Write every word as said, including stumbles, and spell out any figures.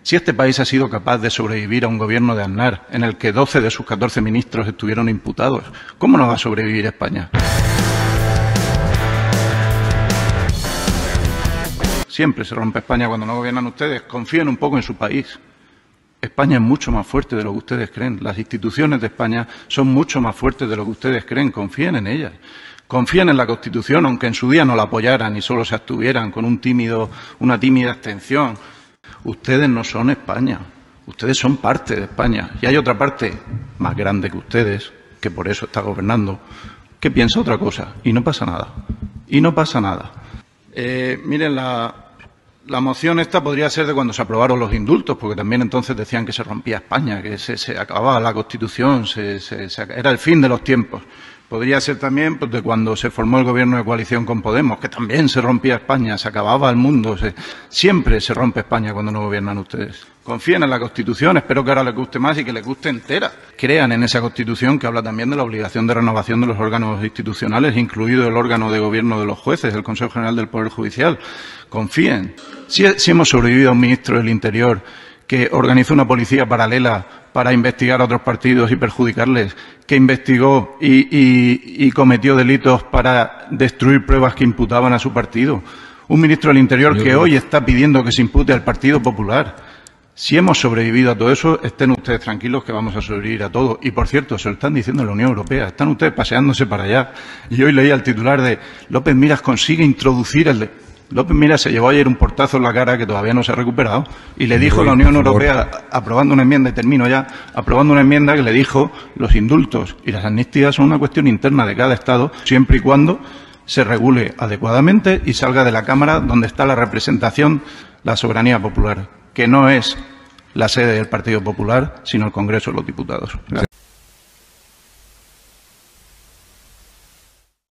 Si este país ha sido capaz de sobrevivir a un gobierno de Aznar, en el que doce de sus catorce ministros estuvieron imputados, ¿cómo no va a sobrevivir España? Siempre se rompe España cuando no gobiernan ustedes. Confíen un poco en su país. España es mucho más fuerte de lo que ustedes creen. Las instituciones de España son mucho más fuertes de lo que ustedes creen. Confíen en ellas. Confíen en la Constitución, aunque en su día no la apoyaran y solo se abstuvieran con un tímido, una tímida abstención. Ustedes no son España. Ustedes son parte de España. Y hay otra parte más grande que ustedes, que por eso está gobernando, que piensa otra cosa. Y no pasa nada. Y no pasa nada. Eh, miren, la... La moción esta podría ser de cuando se aprobaron los indultos, porque también entonces decían que se rompía España, que se, se acababa la Constitución, se, se, se, era el fin de los tiempos. Podría ser también pues, de cuando se formó el gobierno de coalición con Podemos, que también se rompía España, se acababa el mundo. Se, siempre se rompe España cuando no gobiernan ustedes. Confíen en la Constitución, espero que ahora les guste más y que les guste entera. Crean en esa Constitución que habla también de la obligación de renovación de los órganos institucionales, incluido el órgano de gobierno de los jueces, el Consejo General del Poder Judicial. Confíen. Si, si hemos sobrevivido a un ministro del Interior que organizó una policía paralela para investigar a otros partidos y perjudicarles, que investigó y, y, y cometió delitos para destruir pruebas que imputaban a su partido. Un ministro del Interior Yo que creo. hoy está pidiendo que se impute al Partido Popular. Si hemos sobrevivido a todo eso, estén ustedes tranquilos que vamos a sobrevivir a todo. Y, por cierto, se lo están diciendo en la Unión Europea. Están ustedes paseándose para allá. Y hoy leía el titular de López Miras consigue introducir el... De... López Miras se llevó ayer un portazo en la cara que todavía no se ha recuperado y le dijo a la Unión Europea, aprobando una enmienda, y termino ya, aprobando una enmienda que le dijo los indultos y las amnistías son una cuestión interna de cada Estado, siempre y cuando se regule adecuadamente y salga de la Cámara donde está la representación, la soberanía popular, que no es la sede del Partido Popular, sino el Congreso de los Diputados. Gracias.